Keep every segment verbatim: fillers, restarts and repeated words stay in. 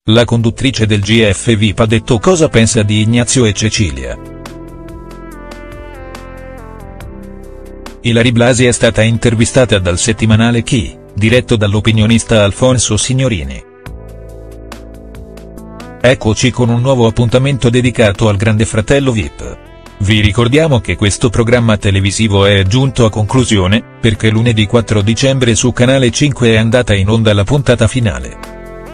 La conduttrice del G F V I P ha detto cosa pensa di Ignazio e Cecilia. Ilary Blasi è stata intervistata dal settimanale Chi, diretto dall'opinionista Alfonso Signorini. Eccoci con un nuovo appuntamento dedicato al Grande Fratello V I P. Vi ricordiamo che questo programma televisivo è giunto a conclusione, perché lunedì quattro dicembre su Canale cinque è andata in onda la puntata finale.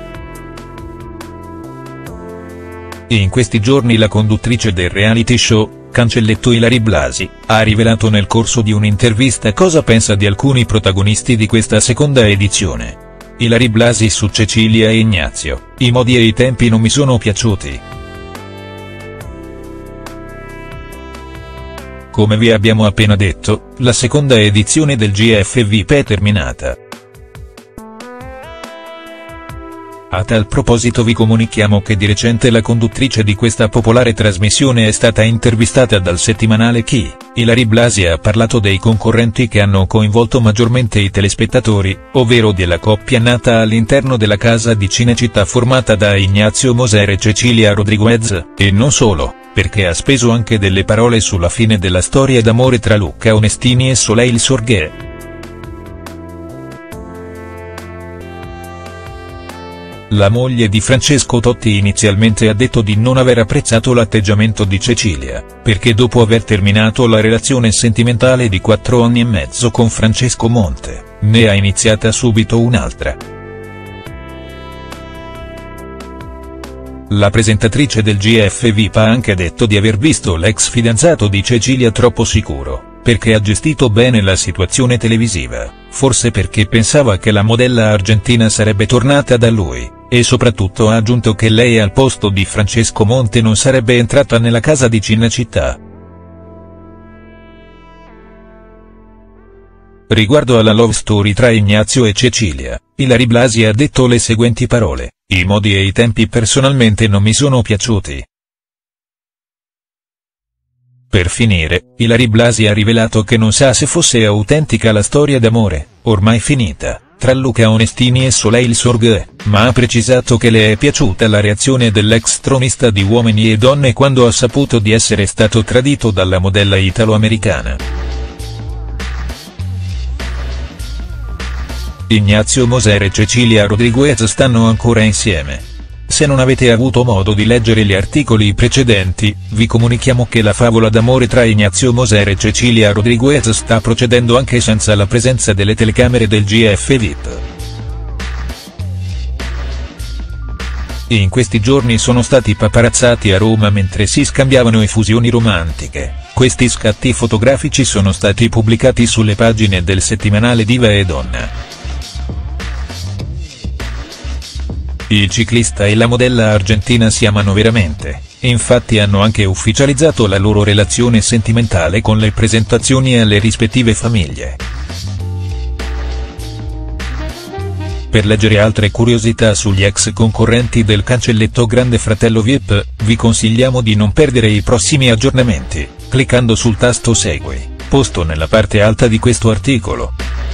In questi giorni la conduttrice del reality show, Cancelletto Ilary Blasi, ha rivelato nel corso di un'intervista cosa pensa di alcuni protagonisti di questa seconda edizione. Ilary Blasi su Cecilia e Ignazio: i modi e i tempi non mi sono piaciuti. Come vi abbiamo appena detto, la seconda edizione del G F V I P è terminata. A tal proposito vi comunichiamo che di recente la conduttrice di questa popolare trasmissione è stata intervistata dal settimanale Chi. Ilary Blasi ha parlato dei concorrenti che hanno coinvolto maggiormente i telespettatori, ovvero della coppia nata all'interno della casa di Cinecittà formata da Ignazio Moser e Cecilia Rodriguez, e non solo, perché ha speso anche delle parole sulla fine della storia d'amore tra Luca Onestini e Soleil Sorghe. La moglie di Francesco Totti inizialmente ha detto di non aver apprezzato l'atteggiamento di Cecilia, perché dopo aver terminato la relazione sentimentale di quattro anni e mezzo con Francesco Monte, ne ha iniziata subito un'altra. La presentatrice del G F V I P ha anche detto di aver visto l'ex fidanzato di Cecilia troppo sicuro, perché ha gestito bene la situazione televisiva, forse perché pensava che la modella argentina sarebbe tornata da lui, e soprattutto ha aggiunto che lei al posto di Francesco Monte non sarebbe entrata nella casa di Cinecittà. Riguardo alla love story tra Ignazio e Cecilia, Ilary Blasi ha detto le seguenti parole: i modi e i tempi personalmente non mi sono piaciuti. Per finire, Ilary Blasi ha rivelato che non sa se fosse autentica la storia d'amore, ormai finita, tra Luca Onestini e Soleil Sorghe, ma ha precisato che le è piaciuta la reazione dell'ex tronista di Uomini e Donne quando ha saputo di essere stato tradito dalla modella italo-americana. Ignazio Moser e Cecilia Rodriguez stanno ancora insieme. Se non avete avuto modo di leggere gli articoli precedenti, vi comunichiamo che la favola d'amore tra Ignazio Moser e Cecilia Rodriguez sta procedendo anche senza la presenza delle telecamere del G F V I P. In questi giorni sono stati paparazzati a Roma mentre si scambiavano effusioni romantiche. Questi scatti fotografici sono stati pubblicati sulle pagine del settimanale Diva e Donna. Il ciclista e la modella argentina si amano veramente, e infatti hanno anche ufficializzato la loro relazione sentimentale con le presentazioni alle rispettive famiglie. Per leggere altre curiosità sugli ex concorrenti del Cancelletto Grande Fratello V I P, vi consigliamo di non perdere i prossimi aggiornamenti, cliccando sul tasto Segui, posto nella parte alta di questo articolo.